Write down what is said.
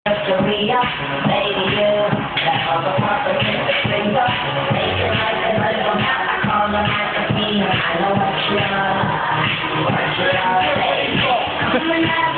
Baby, you, that other part of me that brings up, make it like a little now. I call them like a queen, I know what you are, baby. Coming out